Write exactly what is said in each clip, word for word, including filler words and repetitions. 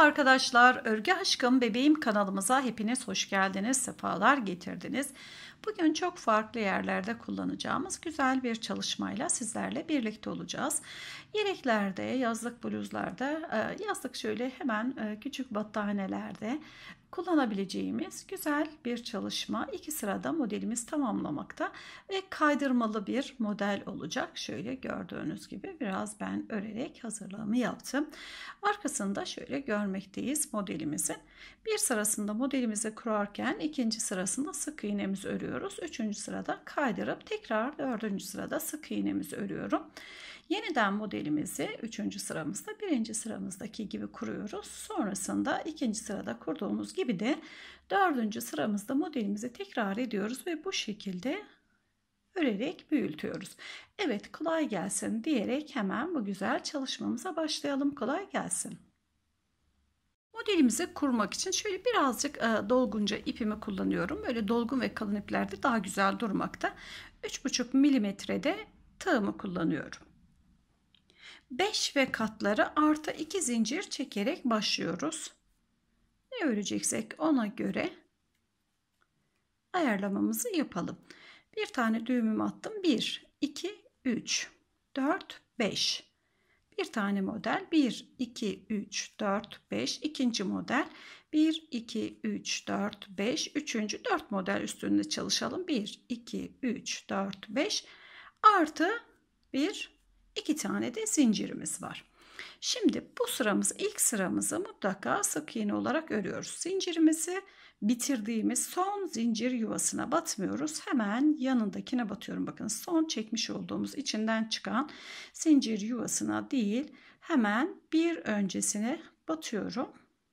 arkadaşlar, Örgü Aşkım Bebeğim kanalımıza hepiniz hoş geldiniz, sefalar getirdiniz. Bugün çok farklı yerlerde kullanacağımız güzel bir çalışmayla sizlerle birlikte olacağız. Yeleklerde, yazlık bluzlarda, yazlık şöyle hemen küçük battaniyelerde kullanabileceğimiz güzel bir çalışma. İki sırada modelimiz tamamlamakta ve kaydırmalı bir model olacak. Şöyle gördüğünüz gibi biraz ben örerek hazırlığımı yaptım. Arkasında şöyle görmekteyiz modelimizin. Bir sırasında modelimizi kurarken ikinci sırasında sık iğnemizi örüyoruz. Üçüncü sırada kaydırıp tekrar dördüncü sırada sık iğnemizi örüyorum. Yeniden modelimizi üçüncü sıramızda birinci sıramızdaki gibi kuruyoruz. Sonrasında ikinci sırada kurduğumuz gibi de dördüncü sıramızda modelimizi tekrar ediyoruz ve bu şekilde örerek büyütüyoruz. Evet, kolay gelsin diyerek hemen bu güzel çalışmamıza başlayalım. Kolay gelsin. Modelimizi kurmak için şöyle birazcık dolgunca ipimi kullanıyorum. Böyle dolgun ve kalın iplerde daha güzel durmakta. üç buçuk milimetrede tığımı kullanıyorum. beş ve katları artı iki zincir çekerek başlıyoruz. Ne öreceksek ona göre ayarlamamızı yapalım. Bir tane düğümümü attım. bir, iki, üç, dört, beş. Bir tane model. bir, iki, üç, dört, beş. İkinci model. bir, iki, üç, dört, beş. Üçüncü dört model üstünde çalışalım. bir, iki, üç, dört, beş. Artı bir, iki tane de zincirimiz var. Şimdi bu sıramız, ilk sıramızı mutlaka sık iğne olarak örüyoruz. Zincirimizi bitirdiğimiz son zincir yuvasına batmıyoruz. Hemen yanındakine batıyorum. Bakın, son çekmiş olduğumuz içinden çıkan zincir yuvasına değil, hemen bir öncesine batıyorum.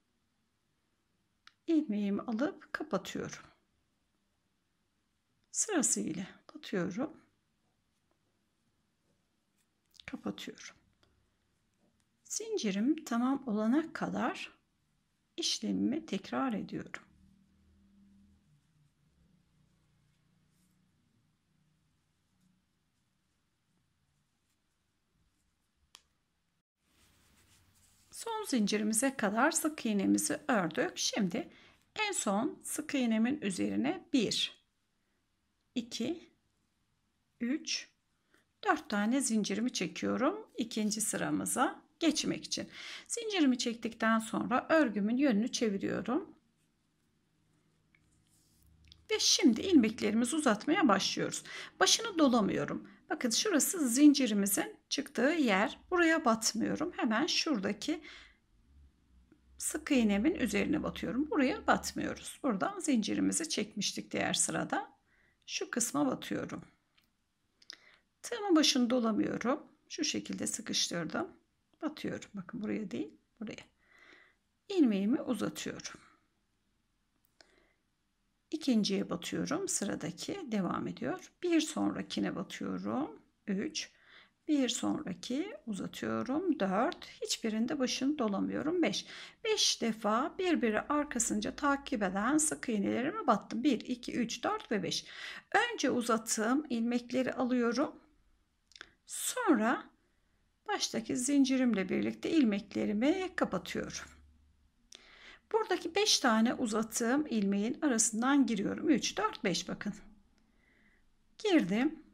İlmeğimi alıp kapatıyorum. Sırasıyla batıyorum. Kapatıyorum. Zincirim tamam olana kadar işlemimi tekrar ediyorum. Son zincirimize kadar sık iğnemizi ördük. Şimdi en son sık iğnemin üzerine bir, iki, üç, dört tane zincirimi çekiyorum ikinci sıramıza geçmek için. Zincirimi çektikten sonra örgümün yönünü çeviriyorum. Ve şimdi ilmeklerimizi uzatmaya başlıyoruz. Başını dolamıyorum. Bakın, şurası zincirimizin çıktığı yer. Buraya batmıyorum. Hemen şuradaki sık iğnemin üzerine batıyorum. Buraya batmıyoruz. Buradan zincirimizi çekmiştik diğer sırada. Şu kısma batıyorum. Tığımın başını dolamıyorum. Şu şekilde sıkıştırdım. Batıyorum. Bakın, buraya değil, buraya. İlmeğimi uzatıyorum. İkinciye batıyorum. Sıradaki devam ediyor. Bir sonrakine batıyorum. üç. Bir sonraki uzatıyorum. dört. Hiçbirinde başını dolamıyorum. beş. beş defa birbiri arkasınca takip eden sık iğnelerime battım. bir, iki, üç, dört ve beş. Önce uzattığım ilmekleri alıyorum. Sonra baştaki zincirimle birlikte ilmeklerimi kapatıyorum. Buradaki beş tane uzattığım ilmeğin arasından giriyorum. üç, dört, beş, bakın. Girdim.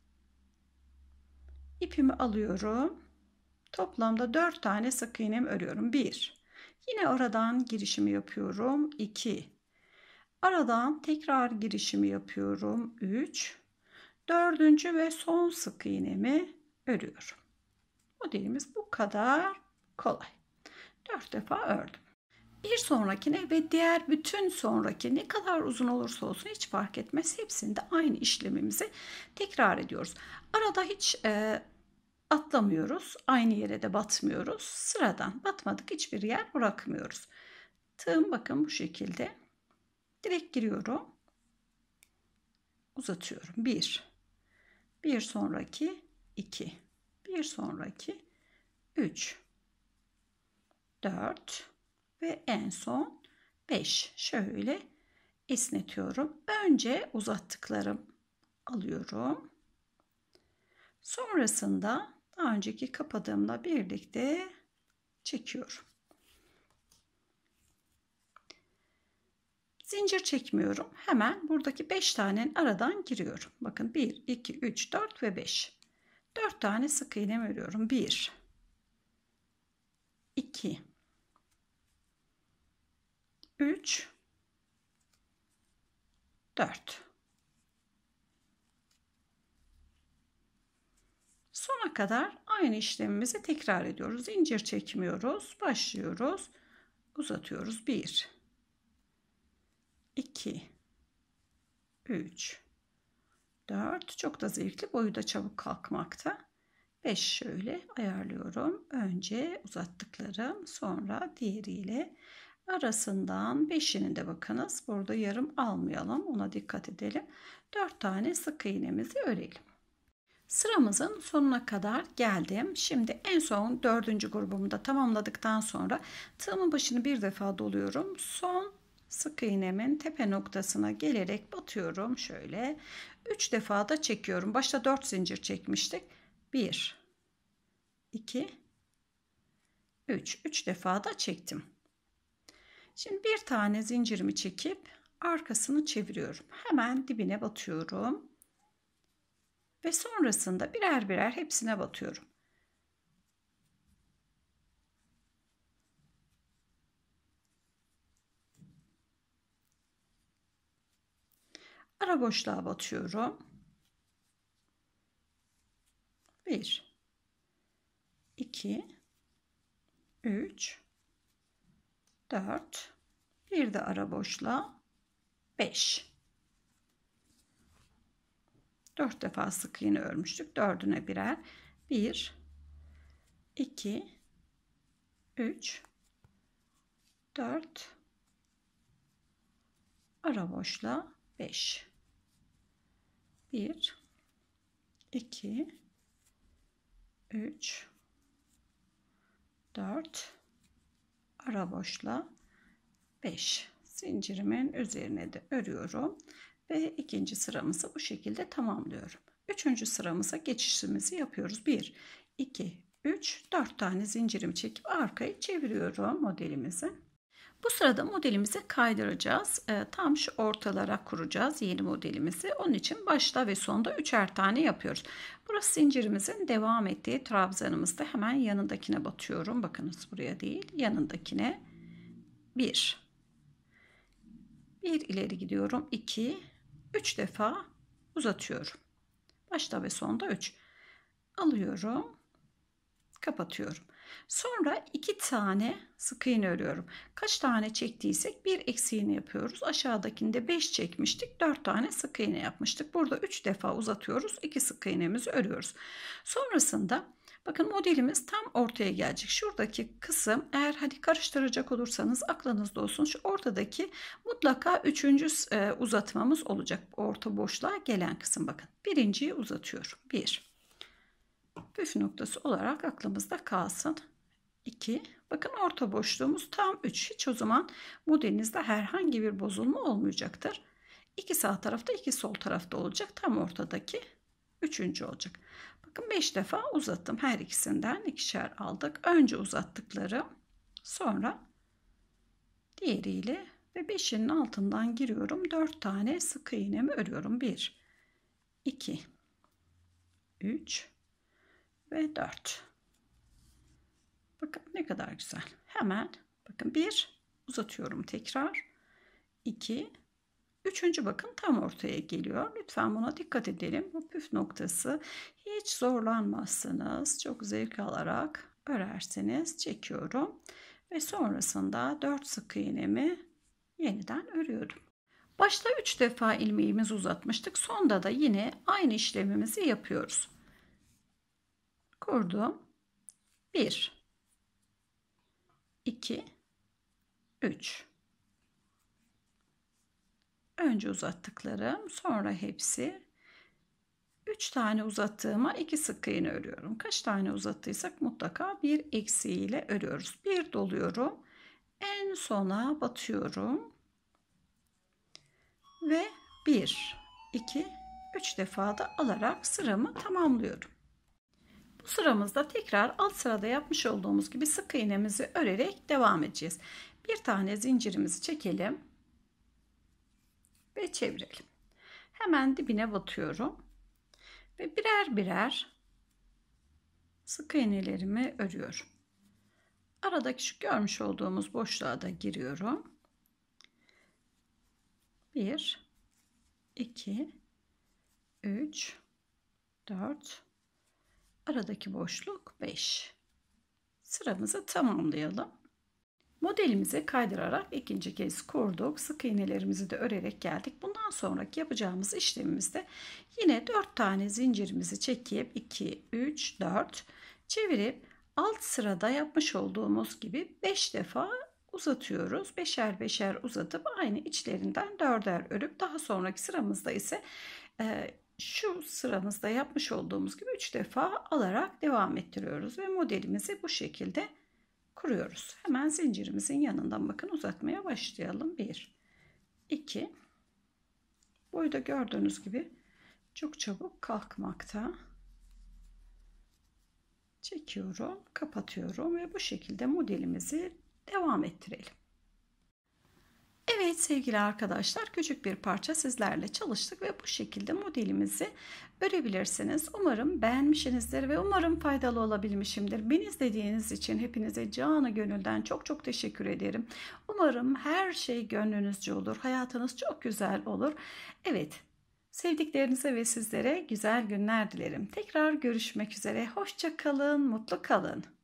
İpimi alıyorum. Toplamda dört tane sık iğnemi örüyorum. bir. Yine aradan girişimi yapıyorum. iki. Aradan tekrar girişimi yapıyorum. üç. Dördüncü ve son sık iğnemi örüyorum. Modelimiz bu kadar kolay. dört defa ördüm. Bir sonrakine ve diğer bütün sonraki ne kadar uzun olursa olsun hiç fark etmez. Hepsinde aynı işlemimizi tekrar ediyoruz. Arada hiç e, atlamıyoruz. Aynı yere de batmıyoruz. Sıradan batmadık, hiçbir yer bırakmıyoruz. Tığım bakın bu şekilde. Direkt giriyorum. Uzatıyorum. bir. Bir sonraki iki. Bir sonraki üç. dört. Ve en son beş. Şöyle esnetiyorum. Önce uzattıklarım alıyorum. Sonrasında daha önceki kapadığımla birlikte çekiyorum. Zincir çekmiyorum. Hemen buradaki beş tane aradan giriyorum. Bakın bir, iki, üç, dört ve beş. dört tane sık iğne örüyorum. bir, iki, üç, dört. Sona kadar aynı işlemimizi tekrar ediyoruz. Zincir çekmiyoruz. Başlıyoruz. Uzatıyoruz. bir, iki, üç, dört. Çok da zevkli. Boyu da çabuk kalkmakta. beş şöyle ayarlıyorum. Önce uzattıklarım, sonra diğeriyle arasından beşini de bakınız. Burada yarım almayalım. Ona dikkat edelim. dört tane sık iğnemizi örelim. Sıramızın sonuna kadar geldim. Şimdi en son dördüncü grubumu da tamamladıktan sonra tığımın başını bir defa doluyorum. Son sık iğnemin tepe noktasına gelerek batıyorum. Şöyle üç defa da çekiyorum. Başta dört zincir çekmiştik. bir, iki, üç. üç defa da çektim. Şimdi bir tane zincirimi çekip arkasını çeviriyorum. Hemen dibine batıyorum. Ve sonrasında birer birer hepsine batıyorum. Ara boşluğa batıyorum. bir, iki, üç, dört. Bir de ara boşluğa beş. dört defa sık iğne örmüştük. dördüne birer. bir, iki, üç, dört. Ara boşluğa beş. bir, iki, üç, dört. Ara boşluğa beş. Zincirimin üzerine de örüyorum. Ve ikinci sıramızı bu şekilde tamamlıyorum. Üçüncü sıramıza geçişimizi yapıyoruz. bir, iki, üç, dört tane zincirimi çekip arkayı çeviriyorum modelimizi. Bu sırada modelimizi kaydıracağız. E, tam şu ortalara kuracağız yeni modelimizi. Onun için başta ve sonda üçer tane yapıyoruz. Burası zincirimizin devam ettiği trabzanımızda hemen yanındakine batıyorum. Bakınız buraya değil, yanındakine. bir. bir ileri gidiyorum. iki, üç defa uzatıyorum. Başta ve sonda üç. Alıyorum. Kapatıyorum. Sonra iki tane sık iğne örüyorum. Kaç tane çektiysek bir eksiğini yapıyoruz. Aşağıdakinde beş çekmiştik. dört tane sık iğne yapmıştık. Burada üç defa uzatıyoruz. iki sık iğnemizi örüyoruz. Sonrasında bakın modelimiz tam ortaya gelecek. Şuradaki kısım, eğer hadi karıştıracak olursanız aklınızda olsun. Şu ortadaki mutlaka üçüncü uzatmamız olacak. Orta boşluğa gelen kısım bakın. Birinciyi uzatıyorum. bir. Püf noktası olarak aklımızda kalsın. iki. Bakın orta boşluğumuz tam üç. Hiç o zaman modelinizde herhangi bir bozulma olmayacaktır. iki sağ tarafta, iki sol tarafta olacak. Tam ortadaki üçüncü olacak. Bakın beş defa uzattım. Her ikisinden ikişer aldık. Önce uzattıklarım, sonra diğeriyle ve beşinin altından giriyorum. dört tane sık iğnemi örüyorum. bir, iki, üç ve dört. Bakın ne kadar güzel. Hemen bakın bir uzatıyorum tekrar. iki, üçüncü bakın tam ortaya geliyor. Lütfen buna dikkat edelim. Bu püf noktası. Hiç zorlanmazsınız. Çok zevk alarak örerseniz çekiyorum. Ve sonrasında dört sık iğnemi yeniden örüyorum. Başta üç defa ilmeğimizi uzatmıştık. Sonda da yine aynı işlemimizi yapıyoruz. Kurdum. bir, iki, üç. Önce uzattıklarım, sonra hepsi. üç tane uzattığıma iki sık iğne örüyorum. Kaç tane uzattıysak mutlaka bir eksiğiyle örüyoruz. bir doluyorum. En sona batıyorum. Ve bir, iki, üç defa da alarak sıramı tamamlıyorum. Bu sıramızda tekrar alt sırada yapmış olduğumuz gibi sık iğnemizi örerek devam edeceğiz. Bir tane zincirimizi çekelim. ve çevirelim. Hemen dibine batıyorum ve birer birer sık iğnelerimi örüyorum. Aradaki şu görmüş olduğumuz boşluğa da giriyorum. bir, iki, üç, dört, aradaki boşluk beş. Sıramızı tamamlayalım. Modelimizi kaydırarak ikinci kez kurduk. Sık iğnelerimizi de örerek geldik. Bundan sonraki yapacağımız işlemimizde yine dört tane zincirimizi çekip iki, üç, dört çevirip alt sırada yapmış olduğumuz gibi beş defa uzatıyoruz. Beşer beşer uzatıp aynı içlerinden dörder örüp daha sonraki sıramızda ise e, şu sıramızda yapmış olduğumuz gibi üç defa alarak devam ettiriyoruz ve modelimizi bu şekilde kuruyoruz. Hemen zincirimizin yanından bakın uzatmaya başlayalım. bir, iki, boyu da gördüğünüz gibi çok çabuk kalkmakta. Çekiyorum, kapatıyorum ve bu şekilde modelimizi devam ettirelim. Evet sevgili arkadaşlar, küçük bir parça sizlerle çalıştık ve bu şekilde modelimizi örebilirsiniz. Umarım beğenmişsinizdir ve umarım faydalı olabilmişimdir. Beni izlediğiniz için hepinize canı gönülden çok çok teşekkür ederim. Umarım her şey gönlünüzce olur, hayatınız çok güzel olur. Evet, sevdiklerinize ve sizlere güzel günler dilerim. Tekrar görüşmek üzere, hoşça kalın, mutlu kalın.